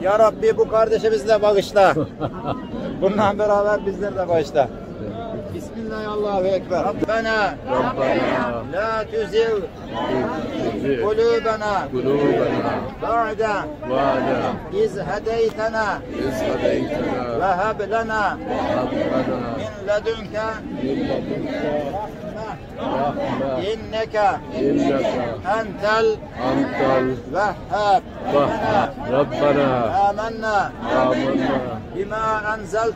Ya Rabbi bu kardeşimizi de bağışla. Bununla beraber bizleri de bağışla. Bismillahirrahmanirrahim. Rabbena la tuzil kulubena ba'da iz hedeytena ve heb lena min ledunke inneke entel vehhab. Rabbena آمنا بما أنزلت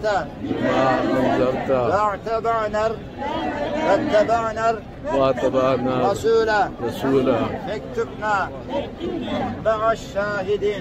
واتبعنا رسولا اكتبنا مع الشاهدين.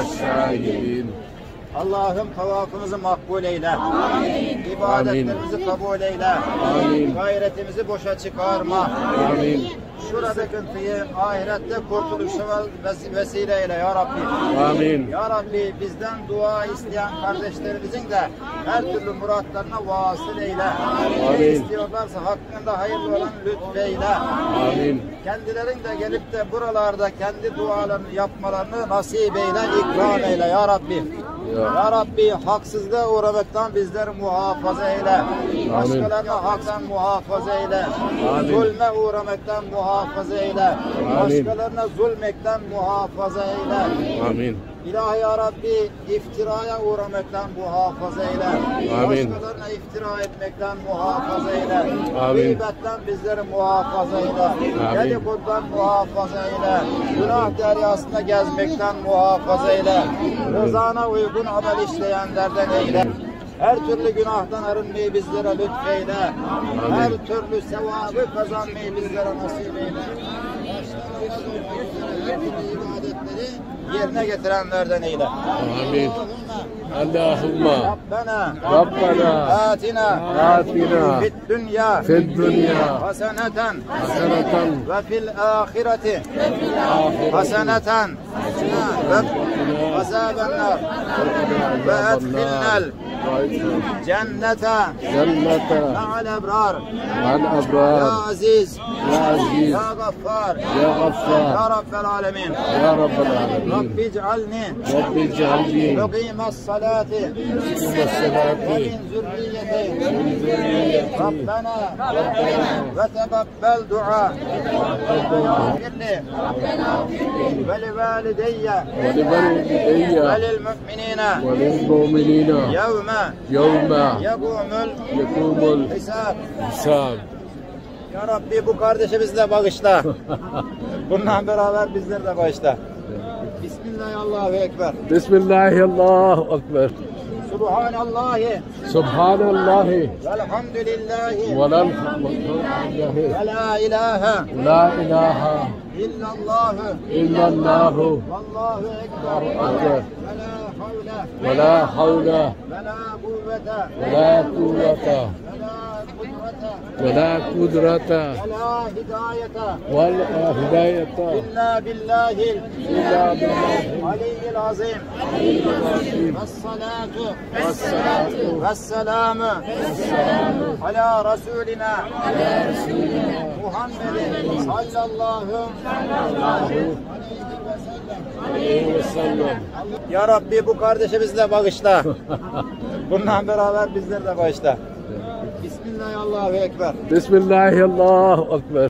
Allah'ım tavafımızı makbul eyle. Amin. İbadetlerimizi kabul eyle. Amin. Gayretimizi boşa çıkarma. Amin. Şurada sıkıntıyı ahirette kurtuluşa vesile eyle ya Rabbi. Amin. Ya Rabbi bizden dua isteyen kardeşlerimizin de her türlü muratlarına vasıl eyle. Amin. Ne istiyorlarsa hakkında hayırlı olan lütfeyle. Amin. Kendilerin de gelip de buralarda kendi dualarını yapmalarını nasip eyle, ikram eyle ya Rabbi. Ya Rabbi haksızlığa uğramaktan bizleri muhafaza eyle. Başkalarına haktan muhafaza eyle. Zulme uğramaktan muhafaza eyle. Başkalarına zulmekten muhafaza eyle. Amin. İlahi ya Rabbi iftiraya uğramaktan muhafaza eyle. Amin. Başkalarına iftira etmekten muhafaza eyle. Gıybetten bizleri muhafaza eyle. Dedikodudan muhafaza eyle. Günah deryasında gezmekten muhafaza eyle. Rızana uygun amel işleyenlerden eyle. Her türlü günahtan arınmayı bizlere lütfeyle. Her türlü sevabı kazanmayı bizlere nasip eyle. Her türlü ibadetleri yerine getirenlerden eyle. Amin. Allahümme Rabbena atina fid dünya haseneten ve fil ahireti haseneten ve azabennar ve edkhilnel cennete ma'al ebrar ya aziz ya gaffar ya rabbel alemin. Rabbi ic'alni muqimes salati ve min zürriyeti Rabbena ve tegabbel dua ve li valideyye ve lil mu'minine yevme yegumul hisab. Ya Rabbi bu kardeşimizi de bağışla. Bununla beraber bizleri de bağışla. Bismillahirrahmanirrahim. Bismillahirrahmanirrahim. Subhanallahi velhamdülillahi ve la ilahe illallahu vallahu ekber ve la havle ve la kuvvete ve la kudrete ve la hidayete illa billahil aliyyil azim. Vessalatu vesselamu ala Resulina Muhammedin sallallahu aleyhi ve sellem. Ya Rabbi bu kardeşimizi de bağışla. Bununla beraber bizleri de bağışla. Bismillahirrahmanirrahim. Bismillahirrahmanirrahim.